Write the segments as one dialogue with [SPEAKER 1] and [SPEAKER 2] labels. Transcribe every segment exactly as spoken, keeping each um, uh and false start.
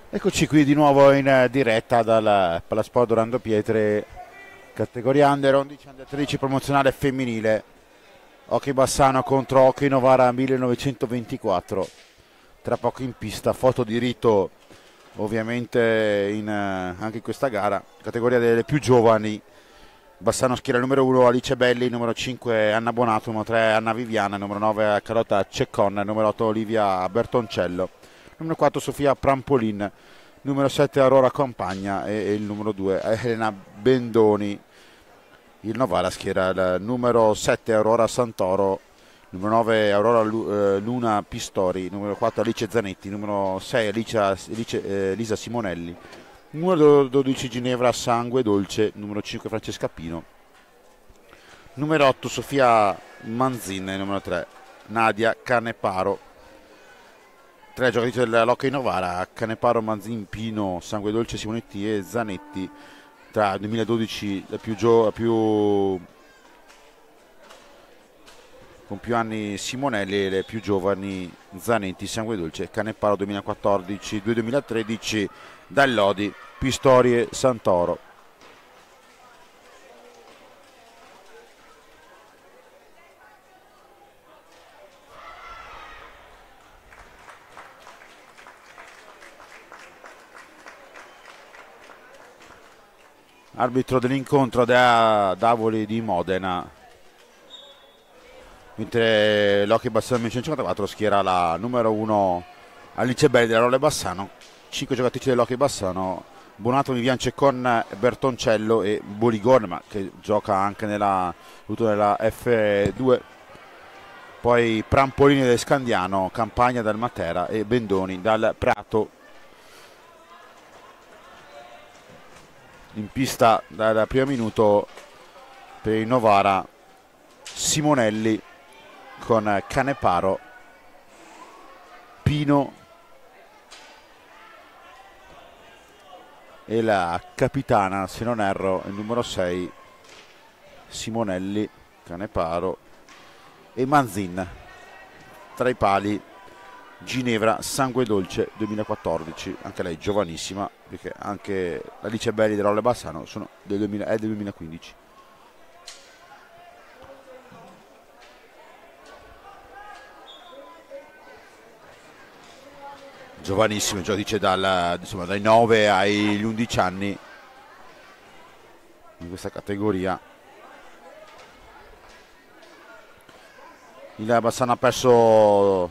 [SPEAKER 1] Eccoci qui di nuovo in diretta dal Palasport Dorando Pietre, categoria Under undici, Under tredici promozionale femminile. Hockey Bassano contro Hockey Novara millenovecentoventiquattro. Tra poco in pista, foto di rito ovviamente in, anche in questa gara. Categoria delle più giovani. Bassano schiera numero uno Alice Belli, numero cinque Anna Bonato, numero tre Anna Viviana, numero nove Carlotta Ceccon, numero otto Olivia Bertoncello, numero quattro Sofia Prampolin, numero sette Aurora Compagna e, e il numero due Elena Bendoni. Il Novara schiera il numero sette Aurora Santoro, numero nove Aurora Luna Pistori, numero quattro Alice Zanetti, numero sei Alice, Alice, eh, Lisa Simonelli, numero dodici Ginevra Sangue Dolce, numero cinque Francesca Pino, numero otto Sofia Manzin e numero tre Nadia Caneparo. Tre giocatrici dell'Hockey Novara: Caneparo, Manzin, Pino, Sangue Dolce, Simonetti e Zanetti. Tra il duemiladodici la più, gio- più con più anni Simonelli e le più giovani Zanetti, Sangue Dolce, Caneparo duemilaquattordici, due duemilatredici Dall'Odi, Pistori e Santoro. Arbitro dell'incontro da Davoli di Modena, mentre l'Hockey Bassano millenovecentocinquantaquattro schiera la numero uno Alice Belli della Rolle Bassano, cinque giocatrici dell'Hockey Bassano: Bonato, Vivian Ceccon, Bertoncello e Boligorma, che gioca anche nella, nella F due, poi Prampolini del Scandiano, Campagna dal Matera e Bendoni dal Prato. In pista dal primo minuto per il Novara Simonelli con Caneparo, Pino e la capitana, se non erro, il numero sei Simonelli, Caneparo e Manzin. Tra i pali Ginevra Sangue Dolce duemilaquattordici, anche lei giovanissima, perché anche Alice Belli della Rolle Bassano sono del duemila, è del duemilaquindici. Giovanissime, già dice dal, insomma, dai nove agli undici anni in questa categoria. Il Bassano ha perso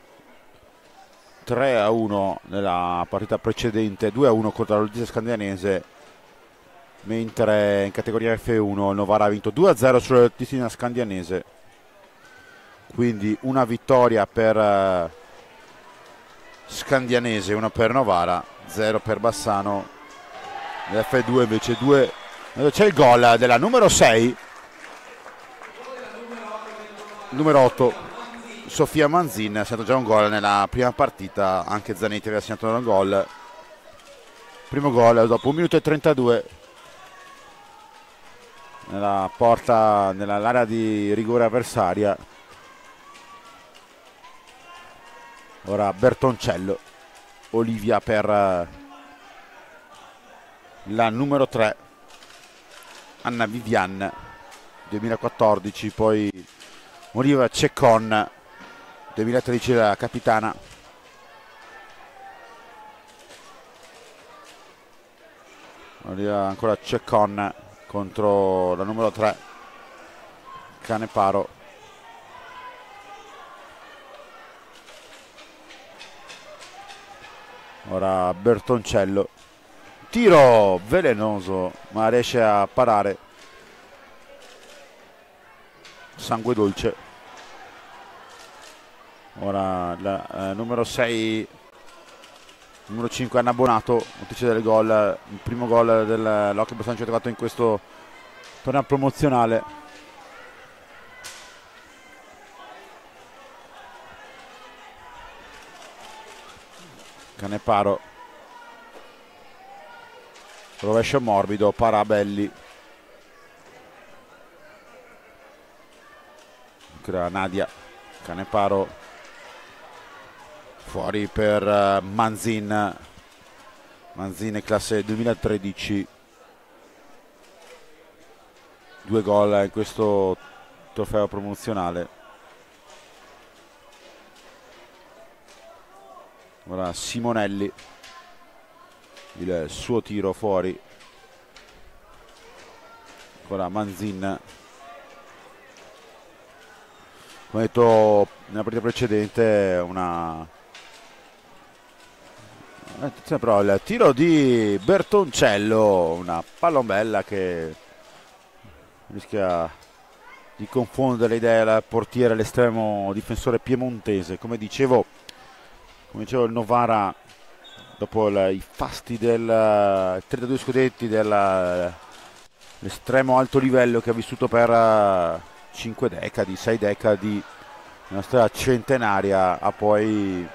[SPEAKER 1] tre a uno nella partita precedente, due a uno contro la Lotizia Scandianese, mentre in categoria F uno il Novara ha vinto due a zero sulla Lotizia Scandianese. Quindi una vittoria per Scandianese, una per Novara, zero per Bassano. F due invece due. C'è il gol della numero sei, numero otto Sofia Manzin. Ha segnato già un gol nella prima partita, anche Zanetti aveva segnato un gol, primo gol dopo un minuto e trentadue nella porta, nell'area di rigore avversaria. Ora Bertoncello, Olivia per la numero tre Anna Vivian duemilaquattordici, poi Olivia Ceccon duemilatredici la capitana, Olivia ancora Ceccon contro la numero tre Caneparo. Ora Bertoncello, tiro velenoso ma riesce a parare Sangue Dolce. Ora la, eh, numero sei, numero cinque Anna Bonato, noticia del gol, il primo gol dell'Hockey Bassano centoquattro in questo torneo promozionale. Caneparo, rovescio morbido, Parabelli, Nadia, Caneparo fuori per Manzin, Manzin classe duemilatredici, due gol in questo trofeo promozionale. Ora Simonelli, il suo tiro fuori. Ora Manzin, come detto nella partita precedente, una attenzione però il tiro di Bertoncello, una pallombella che rischia di confondere le idee del portiere, l'estremo difensore piemontese. Come dicevo, come dicevo il Novara, dopo il, i fasti del trentadue scudetti, dell'estremo alto livello che ha vissuto per cinque decadi, sei decadi, una storia centenaria, ha poi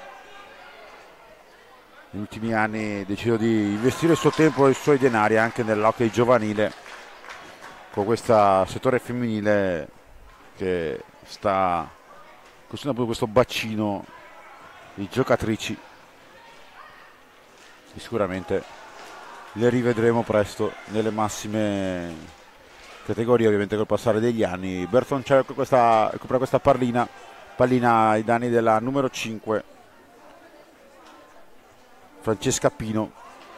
[SPEAKER 1] negli ultimi anni deciso di investire il suo tempo e i suoi denari anche nell'hockey giovanile, con questo settore femminile che sta costruendo questo bacino di giocatrici. Sicuramente le rivedremo presto nelle massime categorie, ovviamente col passare degli anni. Bertoncello con questa, recupera questa pallina, pallina ai danni della numero cinque, Francesca Pino.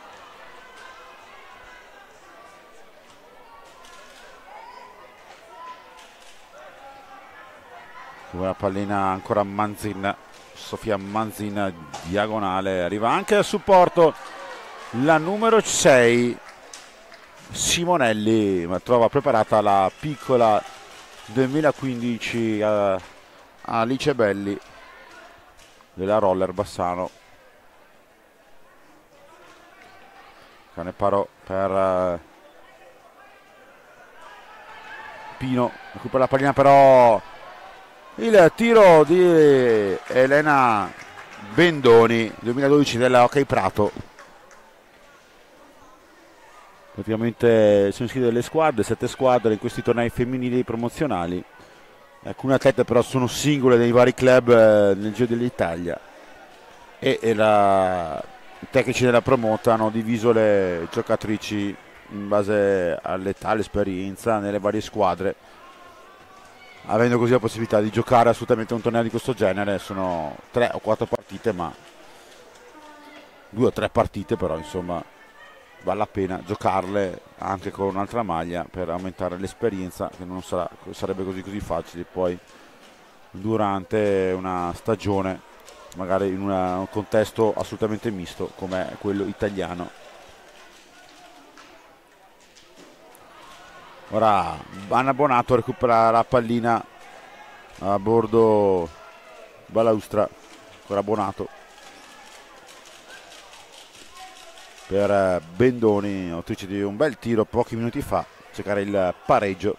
[SPEAKER 1] Una pallina ancora Manzin, Sofia Manzin, diagonale, arriva anche al supporto la numero sei Simonelli, ma trova preparata la piccola duemilaquindici a Alice Belli della Roller Bassano. Caneparo per uh, Pino, recupera la pallina, però il tiro di Elena Bendoni, duemiladodici della Hockey Prato. Praticamente sono iscritte delle squadre, sette squadre in questi tornei femminili promozionali. Alcune atlete però sono singole nei vari club eh, nel giro dell'Italia, e, e la i tecnici della promota hanno diviso le giocatrici in base all'età, all'esperienza nelle varie squadre, avendo così la possibilità di giocare assolutamente un torneo di questo genere. Sono tre o quattro partite, ma due o tre partite, però insomma vale la pena giocarle anche con un'altra maglia per aumentare l'esperienza, che non sarà, sarebbe così così facile poi durante una stagione, magari in una, un contesto assolutamente misto come quello italiano. Ora Anna Bonato recupera la pallina a bordo balaustra, ancora Bonato per Bendoni, autrice di un bel tiro pochi minuti fa, cercare il pareggio.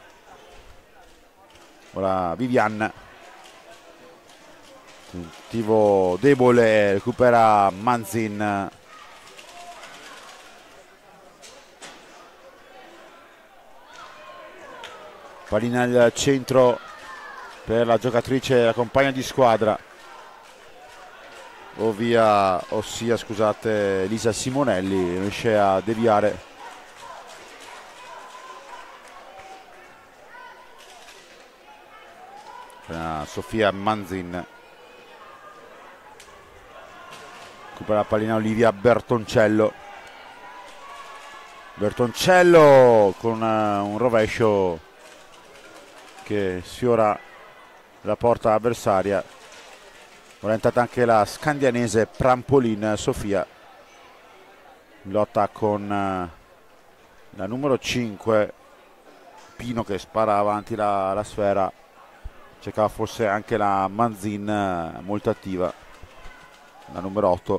[SPEAKER 1] Ora Vivian, tentativo debole, recupera Manzin. Pallina al centro per la giocatrice, la compagna di squadra, ovvia, ossia scusate, Lisa Simonelli, riesce a deviare. Sofia Manzin recupera la pallina Olivia Bertoncello. Bertoncello con un rovescio che sfiora la porta avversaria. Ora è entrata anche la scandianese Prampolin Sofia, in lotta con la numero cinque Pino, che spara avanti la, la sfera. Cercava forse anche la Manzin, molto attiva, la numero otto.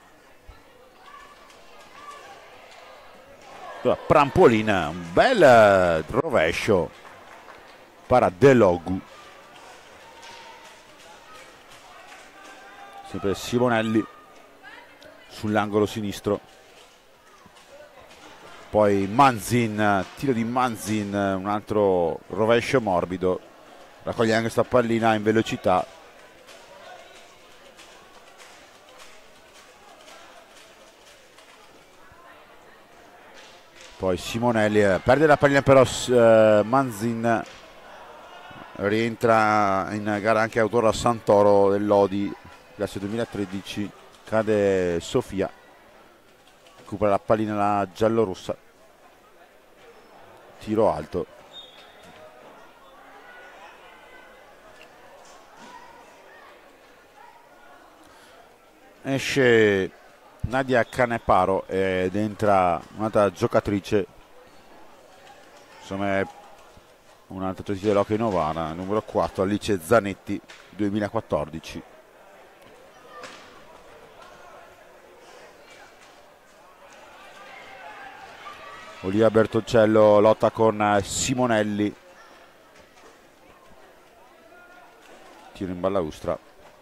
[SPEAKER 1] Prampolin, un bel rovescio para Delogu. Sempre Simonelli sull'angolo sinistro, poi Manzin, tiro di Manzin, un altro rovescio morbido, raccoglie anche questa pallina in velocità. Poi Simonelli eh, perde la pallina, però eh, Manzin rientra in gara anche Aurora Santoro dell'Odi, classe duemilatredici. Cade Sofia, recupera la pallina la giallorossa, tiro alto. Esce Nadia Caneparo ed entra un'altra giocatrice, insomma è un'altra giocatrice dell'Hockey Novara, numero quattro, Alice Zanetti, duemilaquattordici. Olivia Bertoncello lotta con Simonelli, tiro in balaustra.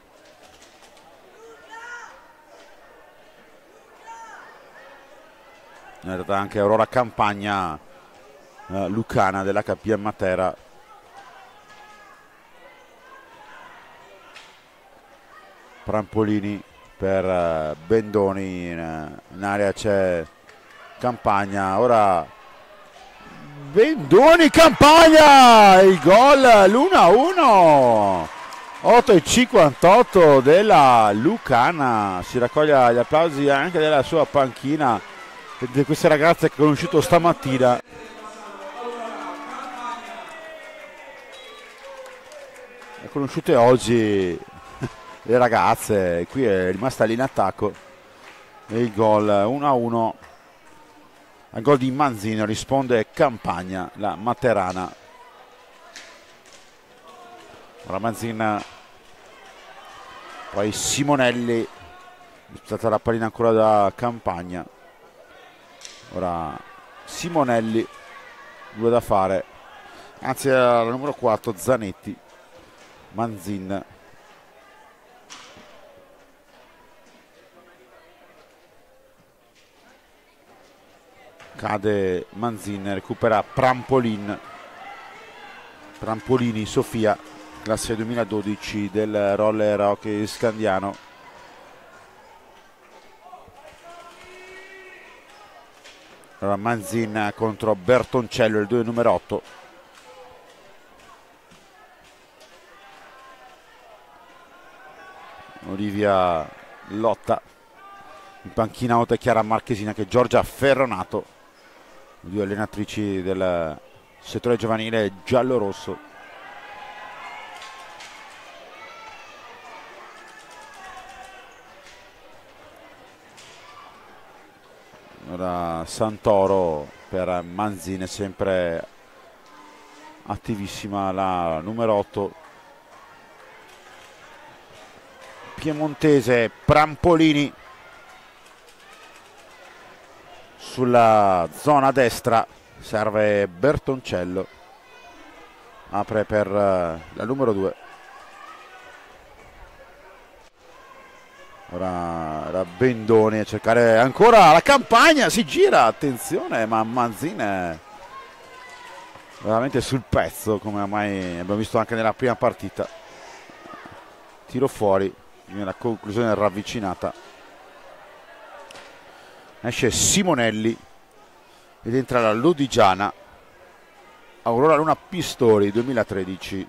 [SPEAKER 1] È stata anche Aurora Campagna eh, Lucana della K P M Matera. Prampolini per eh, Bendoni, in, in area c'è Campagna, ora Bendoni, Campagna, il gol, l'uno a uno, otto e cinquantotto della Lucana, si raccoglie gli applausi anche della sua panchina, di queste ragazze che ho conosciuto stamattina. Le conosciute oggi le ragazze, qui è rimasta lì in attacco e il gol uno a uno. Al gol di Manzino risponde Campagna, la materana. Ora Manzina, poi Simonelli, è stata la pallina ancora da Campagna. Ora Simonelli, due da fare, anzi la numero quattro Zanetti. Manzin, cade Manzin, recupera Prampolin, Prampolini Sofia, classe duemiladodici del roller hockey scandiano. Allora Manzin contro Bertoncello, il due numero otto. Olivia lotta in panchina, oltre a Chiara Marchesina che Giorgia Ferronato, due allenatrici del settore giovanile giallo-rosso. Ora Santoro per Manzin, sempre attivissima la numero otto. Piemontese Prampolini sulla zona destra, serve Bertoncello, apre per la numero due. Ora era Bendoni a cercare ancora la Campagna, si gira, attenzione, ma Manzin è veramente sul pezzo, come ormai abbiamo visto anche nella prima partita. Tiro fuori, la conclusione ravvicinata. Esce Simonelli ed entra la Lodigiana, Aurora Luna Pistori, duemilatredici.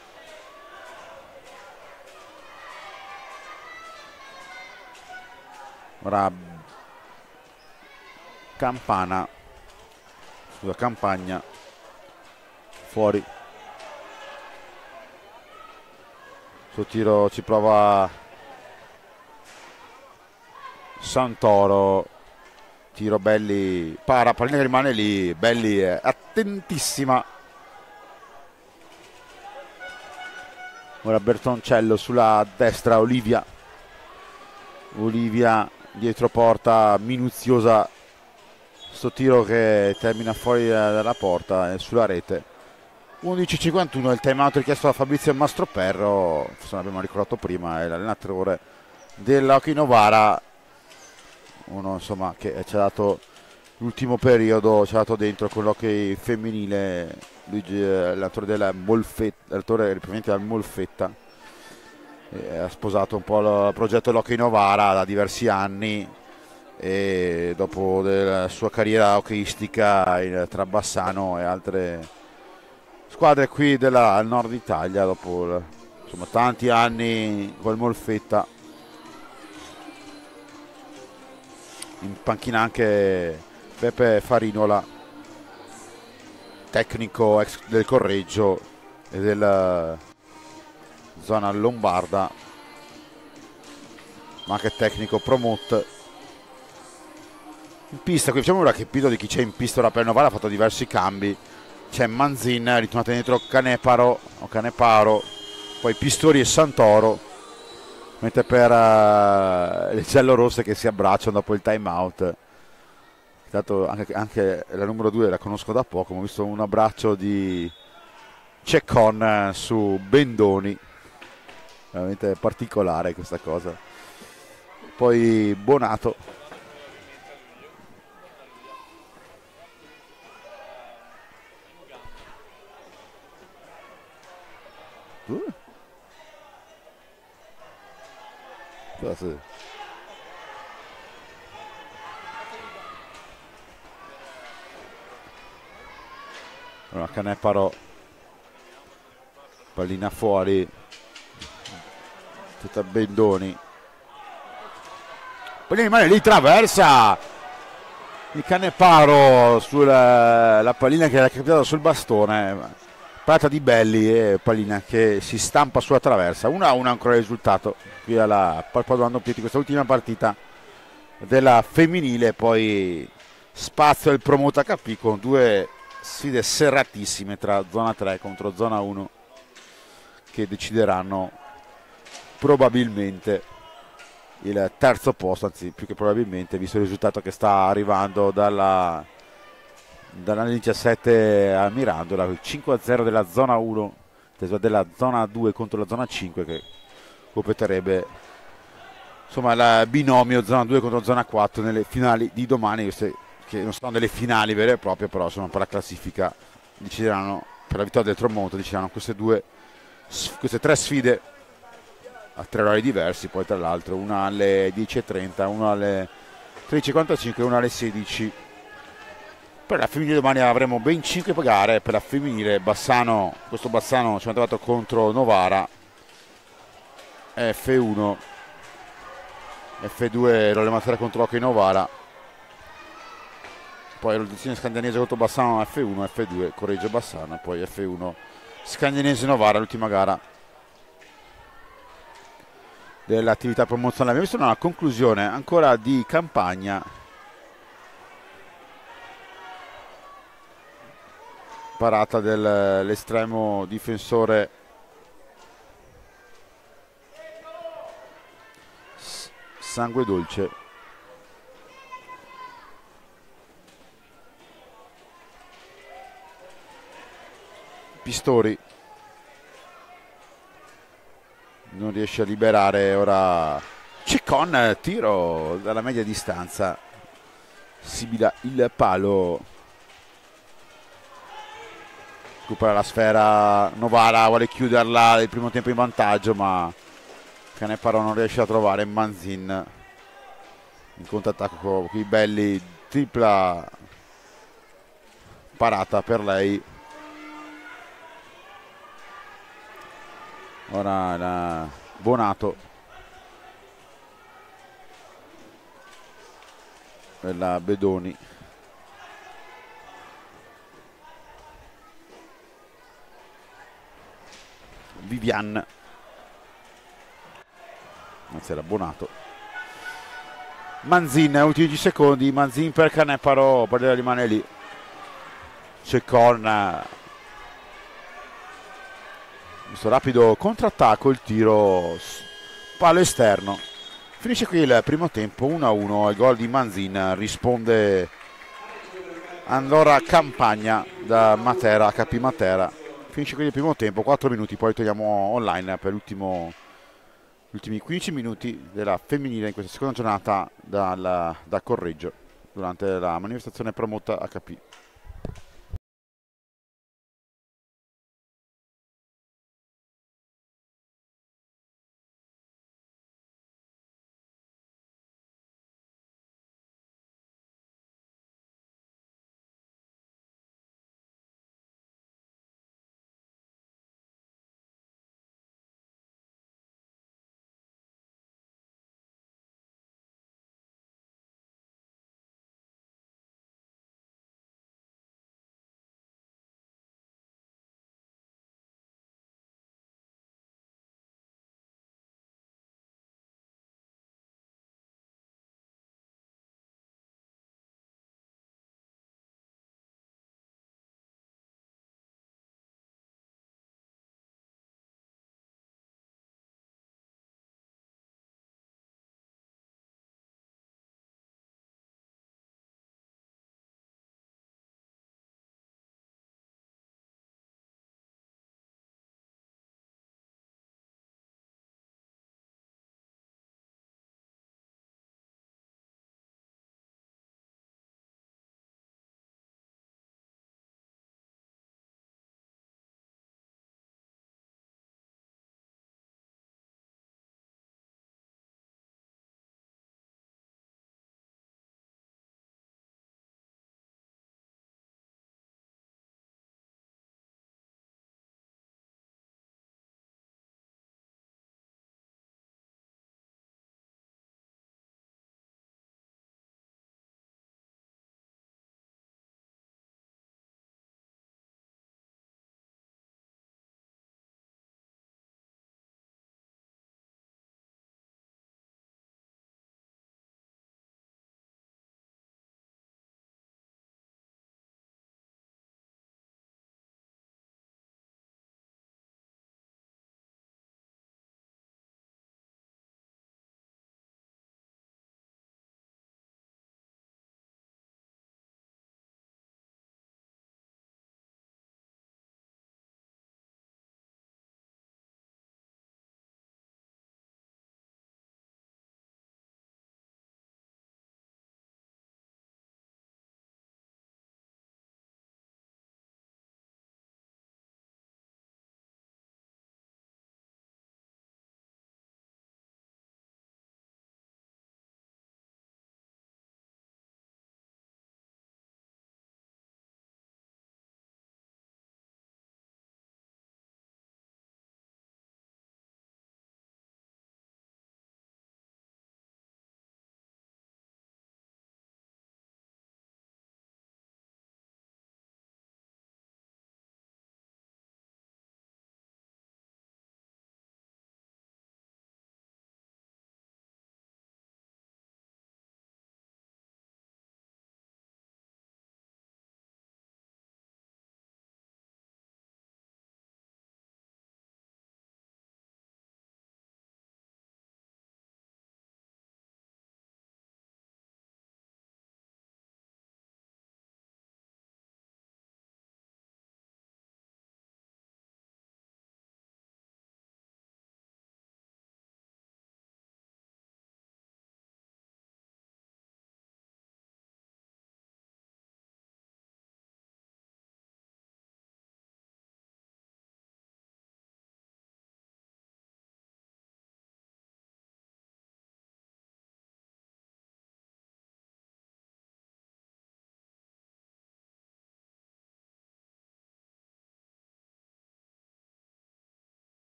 [SPEAKER 1] Ora Campana, scusa Campagna, fuori. Suo tiro ci prova Santoro, tiro Belli, para, pallina che rimane lì, Belli è attentissima. Ora Bertoncello sulla destra, Olivia, Olivia dietro porta, minuziosa, sto tiro che termina fuori dalla porta e sulla rete. undici e cinquantuno, il time out richiesto da Fabrizio Mastroperro, forse l'abbiamo ricordato prima, è l'allenatore dell'Hockey Novara, uno insomma che ci ha dato l'ultimo periodo, ci ha dato dentro con l'hockey femminile, Luigi, l'allenatore della Molfetta, l'allenatore riferente al Molfetta. E ha sposato un po' il progetto dell'Hockey Novara da diversi anni, e dopo la sua carriera hockeyistica in- tra Bassano e altre squadre qui del nord Italia, dopo il- insomma, tanti anni col Molfetta. In panchina anche Beppe Farinola, tecnico ex del Correggio e della zona lombarda, ma anche tecnico Promot. In pista, qui facciamo un capito di chi c'è in pista ora per Novara, ha fatto diversi cambi. C'è Manzin, ritornato dentro Caneparo, o Caneparo, poi Pistori e Santoro, mentre per uh, le giallorosse che si abbracciano dopo il time out. Tanto anche, anche la numero due la conosco da poco, ma ho visto un abbraccio di Ceccon su Bendoni, veramente particolare questa cosa. Poi Bonato, uh. Cosa? Allora, Caneparo, pallina fuori, tutta Bendoni, pallina rimane lì, traversa il Caneparo sulla la pallina che era capitata sul bastone. Parata di Belli e pallina che si stampa sulla traversa. uno a uno ancora il risultato qui alla Palpadovando Pieti, questa ultima partita della femminile. Poi spazio il Promota H P con due sfide serratissime tra zona tre contro zona uno che decideranno probabilmente il terzo posto, anzi più che probabilmente, visto il risultato che sta arrivando dalla dalla diciassette a Mirandola, il cinque a zero della zona uno, della zona due contro la zona cinque, che completerebbe insomma il binomio zona due contro zona quattro nelle finali di domani, queste che non sono delle finali vere e proprie, però sono per la classifica, decideranno, per la vittoria del Tromonto decideranno queste due queste tre sfide a tre orari diversi, poi tra l'altro una alle dieci e trenta, una alle tredici e quarantacinque e una alle sedici. Per la femminile domani avremo ben cinque gare. Per la femminile Bassano, questo Bassano ci è trovato contro Novara, F uno, F due Rolle Matera contro Hockey Novara, poi l'audizione Scandianese contro Bassano F uno, F due Correggio Bassano e poi F uno Scandianese Novara, l'ultima gara dell'attività promozionale. Abbiamo visto una conclusione ancora di campagna, parata dell'estremo difensore Sangue Dolce, Pistori non riesce a liberare, ora Ceccon, tiro dalla media distanza, sibila il palo, recupera la sfera Novara, vuole chiuderla il primo tempo in vantaggio, ma Caneparo non riesce a trovare Manzin in contattacco con i Belli, tripla parata per lei. Ora la Bonato e la Bedoni, Vivian, anzi era Bonato, Manzin, ultimi dieci secondi, Manzin per Caneparo, poi rimane lì, c'è con questo rapido contrattacco, il tiro palo esterno. Finisce qui il primo tempo uno a uno, il gol di Manzin, risponde allora Campagna da Matera, H P Matera. Finisce qui il primo tempo, quattro minuti, poi torniamo online per l'ultimo gli ultimi quindici minuti della femminile in questa seconda giornata dal, da Correggio durante la manifestazione Promota H P.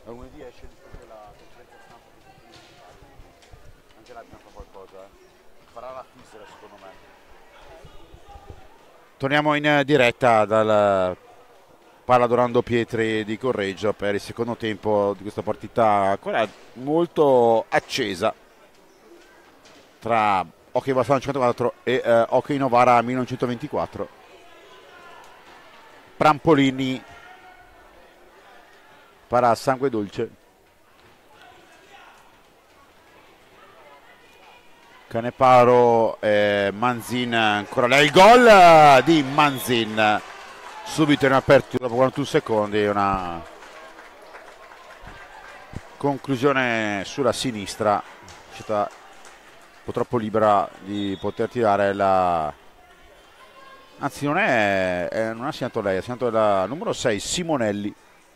[SPEAKER 1] A lunedì esce la conferenza stampa, anche là abbiamo fatto qualcosa, eh. Farà la fissa secondo me. Torniamo in diretta dal Palla Dorando Pietri di Correggio per il secondo tempo di questa partita ancora molto accesa tra Hockey Bassano cinquantaquattro e eh, Hockey Novara millenovecentoventiquattro. Prampolini para Sangue Dolce, Caneparo, eh, Manzin, ancora lei, il gol di Manzin subito in apertura dopo quarantuno secondi, una conclusione sulla sinistra, scelta un po' troppo libera di poter tirare la... Anzi non è, è non ha segnato lei, ha segnato la numero sei Simonelli.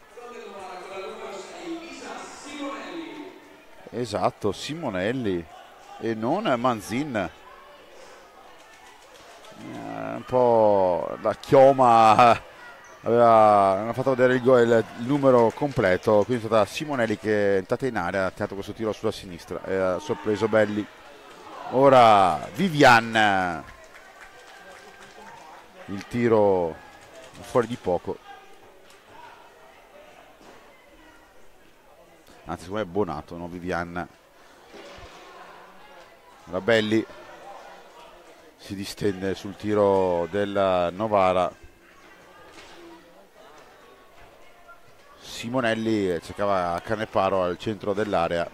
[SPEAKER 1] Esatto, Simonelli e non Manzin. Eh, un po' la chioma aveva, aveva fatto vedere il, il, il numero completo, quindi è stata Simonelli che è entrata in area, ha tirato questo tiro sulla sinistra e ha sorpreso Belli. Ora Vivian, il tiro fuori di poco, anzi secondo me è Bonato, no? Vivian. La Belli si distende sul tiro del Novara. Simonelli cercava Caneparo al centro dell'area.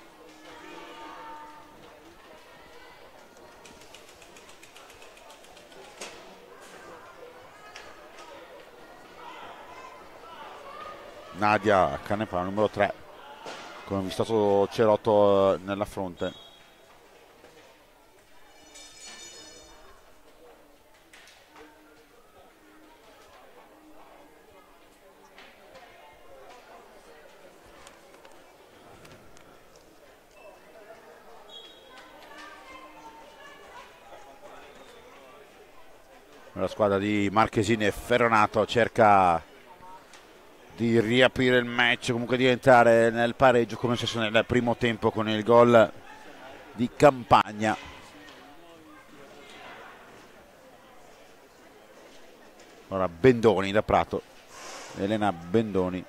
[SPEAKER 1] Nadia Caneparo, numero tre, con un vistoso cerotto nella fronte. La squadra di Marchesini e Ferronato cerca di riaprire il match, comunque di entrare nel pareggio come è successo nel primo tempo con il gol di Campagna. Ora Bendoni da Prato, Elena Bendoni,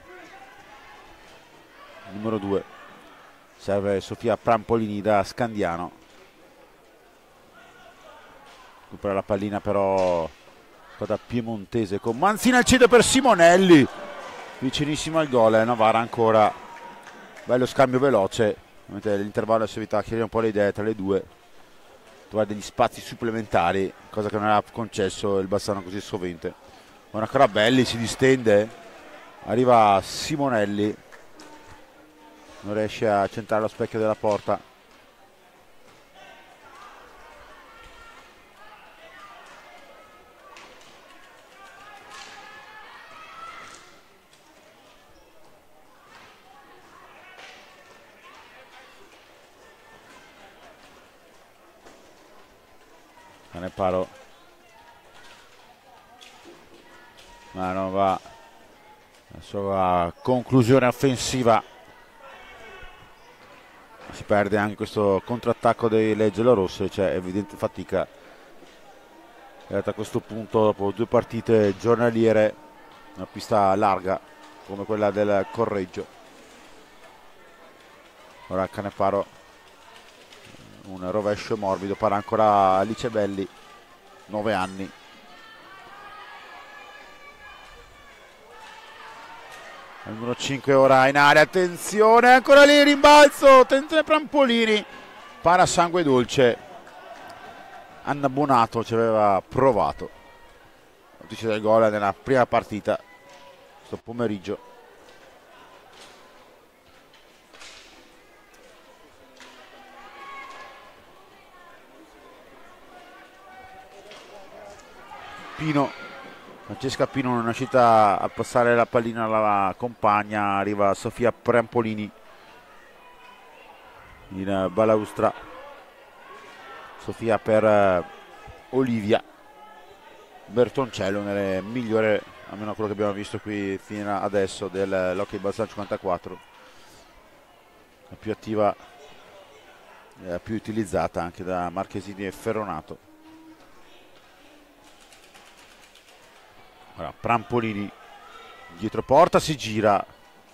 [SPEAKER 1] numero due, serve Sofia Prampolini da Scandiano. Recupera la pallina però squadra piemontese con Manzina al centro per Simonelli, vicinissimo al gol. eh, Novara ancora, bello scambio veloce, l'intervallo si evita a chiarire un po' le idee tra le due, trovare degli spazi supplementari, cosa che non era concesso il Bassano così sovente. Ora ancora Belli, si distende, arriva Simonelli, non riesce a centrare lo specchio della porta. Caneparo, ma non va, la sua conclusione offensiva, si perde anche questo contrattacco delle giallorosse, c'è evidente fatica a questo punto dopo due partite giornaliere, una pista larga come quella del Correggio. Ora Caneparo, un rovescio morbido, para ancora Alice Belli, nove anni. Il numero cinque ora in area, attenzione, ancora lì, rimbalzo, attenzione Prampolini, para Sangue Dolce. Anna Bonato ci aveva provato, noticia del gol nella prima partita, questo pomeriggio. Pino, Francesca Pino non è riuscita a passare la pallina alla compagna, arriva Sofia Prampolini in balaustra. Sofia per uh, Olivia Bertoncello, nelle migliori, almeno quello che abbiamo visto qui fino adesso, dell'Hockey Bassano cinquantaquattro. la più attiva, la più utilizzata anche da Marchesini e Ferronato. Ora Prampolini dietro porta, si gira,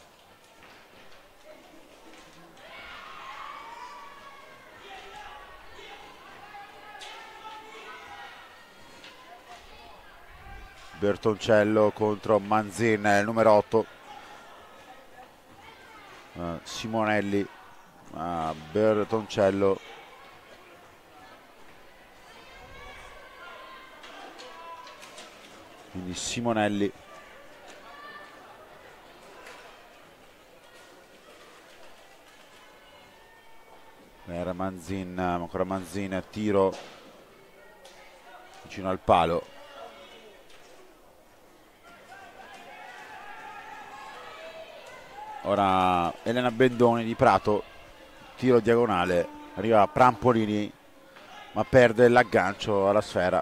[SPEAKER 1] Bertoncello contro Manzin, il numero otto, uh, Simonelli, uh, Bertoncello, quindi Simonelli, era Manzin, ancora Manzin, tiro vicino al palo. Ora Elena Bendoni di Prato, tiro diagonale, arriva Prampolini ma perde l'aggancio alla sfera.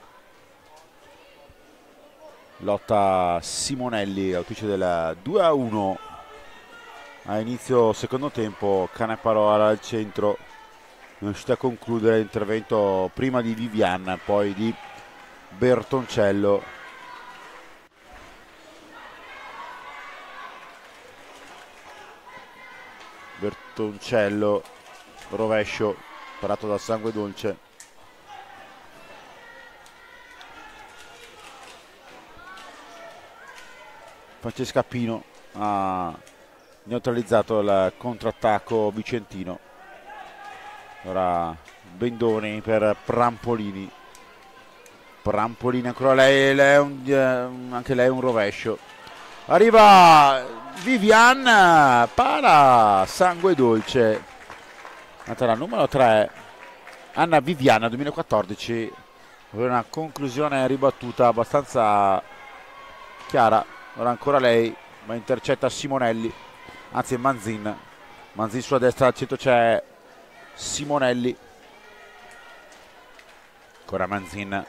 [SPEAKER 1] Lotta Simonelli, autrice del due a uno a inizio secondo tempo. Caneparola al centro, non è riuscita a concludere l'intervento prima di Vivian, poi di Bertoncello. Bertoncello, rovescio parato da Sangue Dolce. Francesca Pino ha neutralizzato il contrattacco vicentino. Ora Bendoni per Prampolini. Prampolini ancora lei, lei un, anche lei un rovescio. Arriva Vivian, para Sangue Dolce. La numero tre, Anna Vivian, duemilaquattordici, una conclusione ribattuta abbastanza chiara. Ora ancora lei, ma intercetta Simonelli, anzi Manzin. Manzin sulla destra, al centro c'è Simonelli. Ancora Manzin.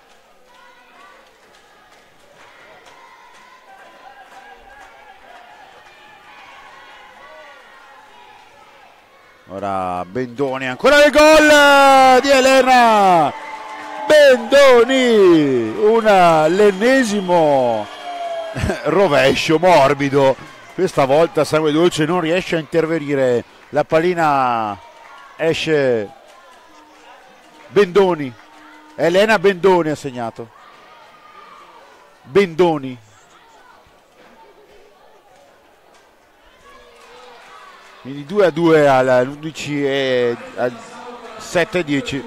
[SPEAKER 1] Ora Bendoni, ancora il gol di Elena Bendoni, un l'ennesimo rovescio morbido. Questa volta Sangue Dolce non riesce a intervenire, la pallina esce. Bendoni, Elena Bendoni ha segnato. Bendoni. Quindi due a due all'undici e al sette e dieci.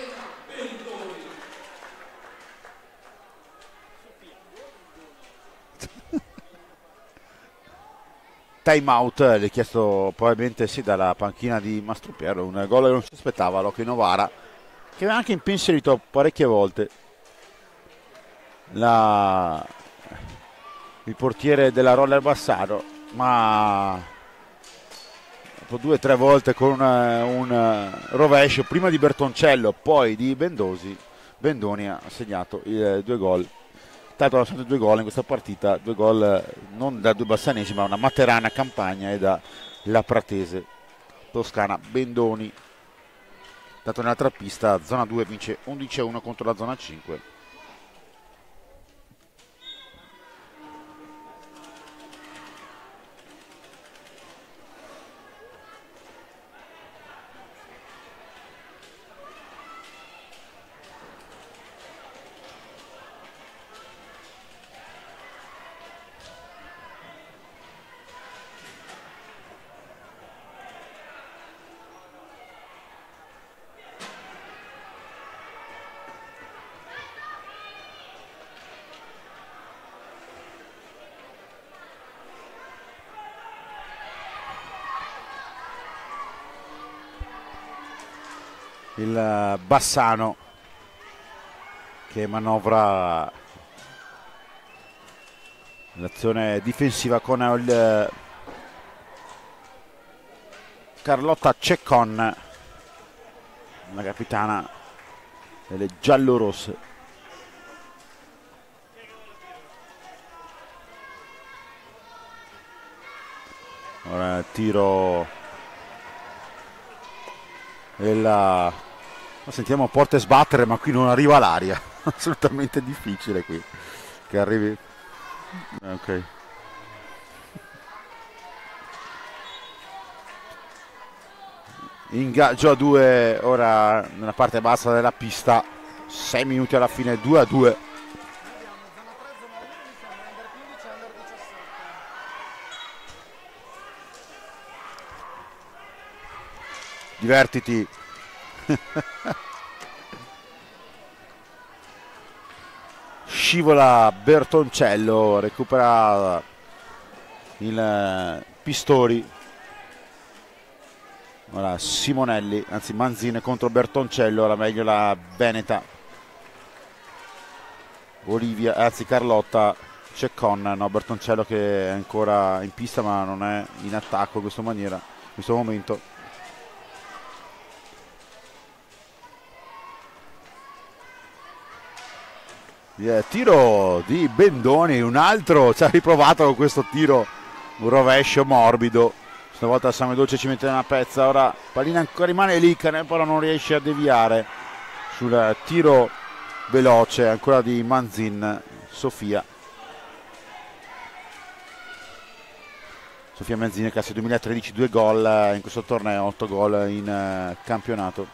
[SPEAKER 1] Time out, l'ha chiesto probabilmente sì dalla panchina di Mastropiero, un gol che non si aspettava Loki Novara, che aveva anche impensierito parecchie volte la... il portiere della Roller Bassano, ma due o tre volte con un, un rovescio prima di Bertoncello, poi di Bendosi, Bendoni ha segnato i due gol. Tanto sono stati due gol in questa partita, due gol non da due bassanesi ma una materana Campagna e da La Pratese Toscana. Bendoni, dato nell'altra pista, zona due vince undici a uno contro la zona cinque. Il Bassano che manovra l'azione difensiva con il Carlotta Ceccon, la capitana delle giallorosse. Ora tiro e la... sentiamo porte sbattere, ma qui non arriva l'aria. Assolutamente difficile qui che arrivi. Ok, ingaggio a due ora nella parte bassa della pista, sei minuti alla fine, due a due. Divertiti. Scivola Bertoncello, recupera il Pistori. Ora Simonelli, anzi Manzini contro Bertoncello, ora meglio la Veneta. Olivia, anzi Carlotta Ceccon, no, Bertoncello che è ancora in pista ma non è in attacco in questa maniera, in questo momento. Yeah, tiro di Bendoni, un altro, ci ha riprovato con questo tiro, un rovescio morbido, stavolta Samuel Dolce ci mette una pezza, ora pallina ancora rimane lì, Canepolo non riesce a deviare sul tiro veloce, ancora di Manzin, Sofia. Sofia Manzini, classe duemilatredici, due gol in questo torneo, otto gol in uh, campionato.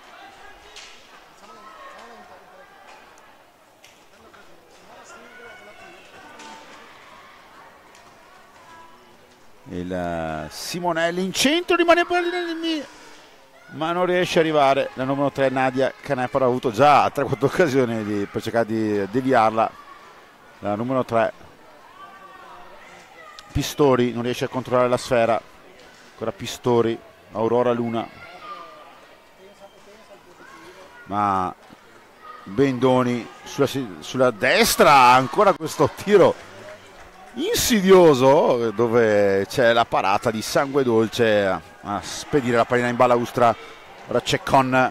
[SPEAKER 1] Il uh, Simonelli in centro, rimane pallina, ma non riesce a arrivare. La numero tre Nadia Canepolo ha avuto già tre quattro occasioni di, per cercare di deviarla. La numero tre Pistori non riesce a controllare la sfera, ancora Pistori, Aurora Luna, ma Bendoni sulla, sulla destra, ancora questo tiro insidioso dove c'è la parata di Sangue Dolce a, a spedire la pallina in balaustra. Ora Ceccon,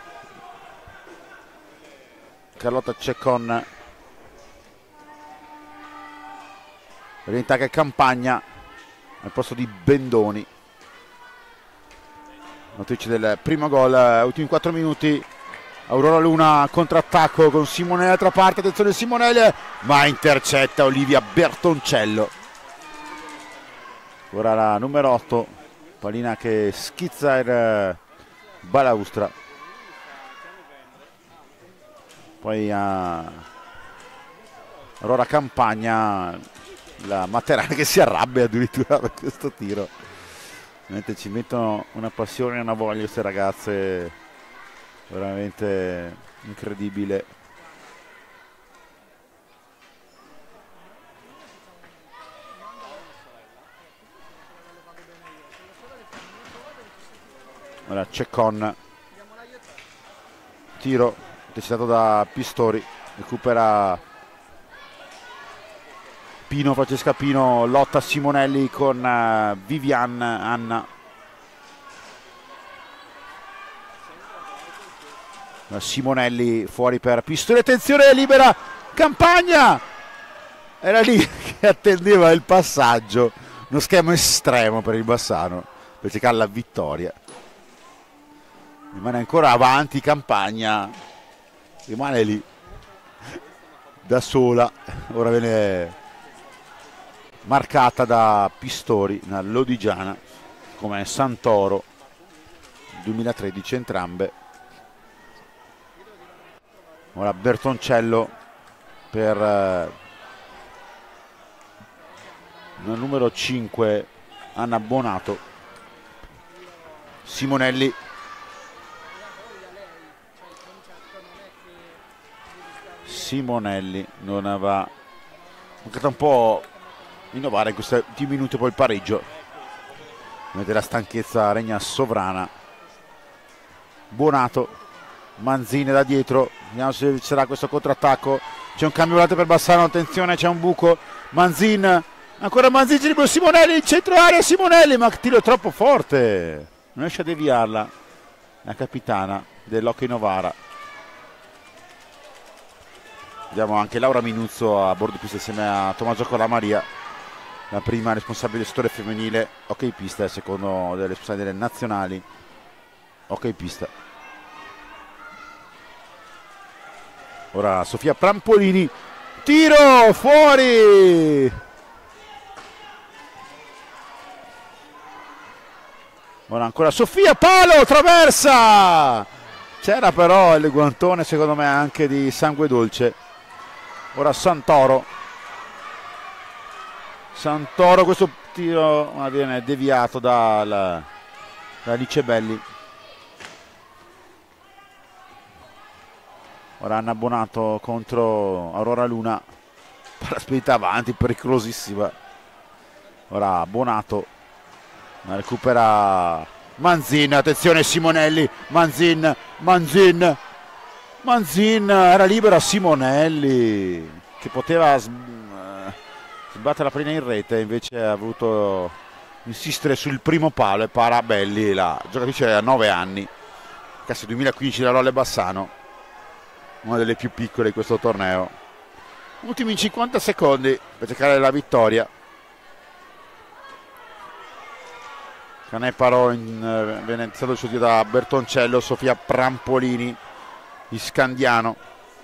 [SPEAKER 1] Carlotta Ceccon, rientra che Campagna al posto di Bendoni, notizie del primo gol, ultimi quattro minuti. Aurora Luna contrattacco con Simonelli dall'altra parte, attenzione Simonelli, ma intercetta Olivia Bertoncello. Ora la numero otto, pallina che schizza il balaustra, poi a Aurora Campagna, la Materana che si arrabbia addirittura per questo tiro. Veramente ci mettono una passione e una voglia queste ragazze, veramente incredibile. Ora Ceccon, tiro decitato da Pistori, recupera Pino, Francesca Pino, lotta Simonelli con uh, Vivian Anna. Simonelli fuori per Pistori, attenzione, libera Campagna, era lì che attendeva il passaggio, uno schema estremo per il Bassano per cercare la vittoria. Rimane ancora avanti Campagna, rimane lì da sola, ora viene marcata da Pistori, una lodigiana come Santoro, duemilatredici entrambe. Ora Bertoncello per eh, il numero cinque Anna Bonato. Simonelli, Simonelli non aveva mancato un po' innovare in questi ultimi minuti, poi il pareggio, vedete la stanchezza regna sovrana. Bonato, Manzini da dietro, vediamo se ci sarà questo contrattacco, c'è un cambio volante per Bassano, attenzione c'è un buco, Manzin, ancora Manzini, Simonelli in centro area, Simonelli, ma tiro troppo forte, non riesce a deviarla la capitana dell'Hockey Novara. Vediamo anche Laura Minuzzo a bordo pista insieme a Tommaso Coramaria, la prima responsabile del settore femminile hockey pista e il secondo delle responsabili delle nazionali hockey pista. Ora Sofia Prampolini, tiro fuori. Ora ancora Sofia, palo, traversa. C'era però il guantone secondo me anche di sangue dolce. Ora Santoro. Santoro, questo tiro viene deviato da, da Licebelli. Ora Anna Bonato contro Aurora Luna. Palla spedita avanti, pericolosissima. Ora Bonato. Recupera Manzin, attenzione Simonelli. Manzin, Manzin. Manzin, era libera Simonelli che poteva sbattere la pallina in rete, invece ha voluto insistere sul primo palo e para Belli, la giocatrice ha nove anni, classe duemilaquindici da Rolle Bassano, una delle più piccole di questo torneo. Ultimi cinquanta secondi per cercare la vittoria. Caneparo in, viene iniziato il suo tiro da Bertoncello. Sofia Prampolini, Iscandiano.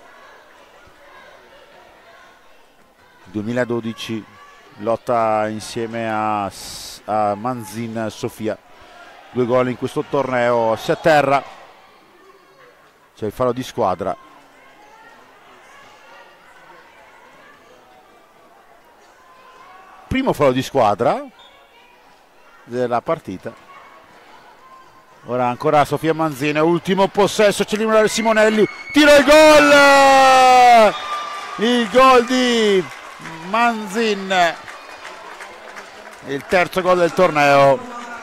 [SPEAKER 1] duemiladodici lotta insieme a, a Manzin Sofia, due gol in questo torneo. Si atterra, c'è il fallo di squadra. Primo fallo di squadra della partita. Ora ancora Sofia Manzin, ultimo possesso, c'è l'immunare Simonelli, tiro e gol! Il gol di Manzin, il terzo gol del torneo.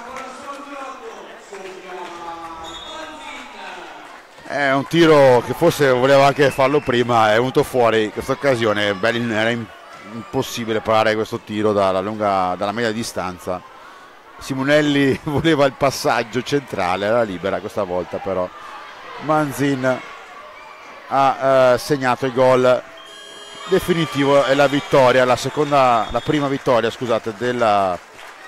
[SPEAKER 1] È un tiro che forse voleva anche farlo prima, è venuto fuori in questa occasione. Belli, era impossibile parare questo tiro dalla, lunga, dalla media distanza. Simonelli voleva il passaggio centrale, era libera questa volta, però Manzin ha eh, segnato il gol definitivo e la vittoria, la seconda, la prima vittoria, scusate, della,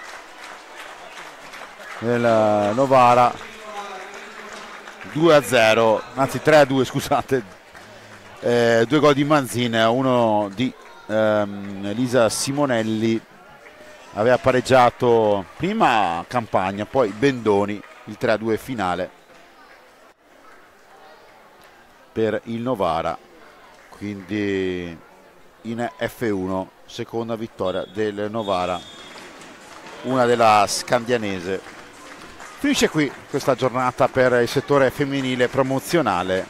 [SPEAKER 1] della Novara. Due a zero, anzi tre a due, scusate, eh, due gol di Manzin, uno di ehm, Elisa Simonelli. Aveva pareggiato prima Campagna, poi Bendoni, il tre a due finale per il Novara, quindi in F uno, seconda vittoria del Novara, una della Scandianese. Finisce qui questa giornata per il settore femminile promozionale.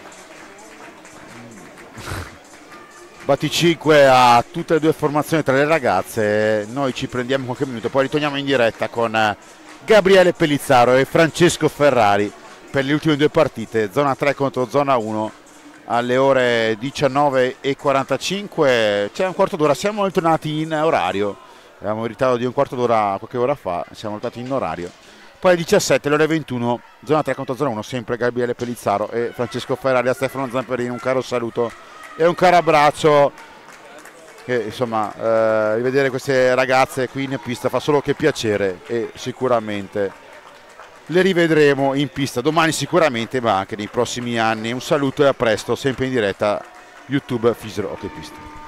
[SPEAKER 1] Batticinque a tutte e due formazioni tra le ragazze. Noi ci prendiamo qualche minuto, poi ritorniamo in diretta con Gabriele Pellizzaro e Francesco Ferrari per le ultime due partite, zona tre contro zona uno, alle ore diciannove e quarantacinque. C'è un quarto d'ora, siamo tornati in orario, avevamo in ritardo di un quarto d'ora qualche ora fa, siamo tornati in orario. Poi alle diciassette, alle ore ventuno, zona tre contro zona uno, sempre Gabriele Pellizzaro e Francesco Ferrari. A Stefano Zamperini un caro saluto e un caro abbraccio, che insomma eh, rivedere queste ragazze qui in pista fa solo che piacere e sicuramente le rivedremo in pista domani sicuramente, ma anche nei prossimi anni. Un saluto e a presto, sempre in diretta YouTube Fisiero Hockey Pista.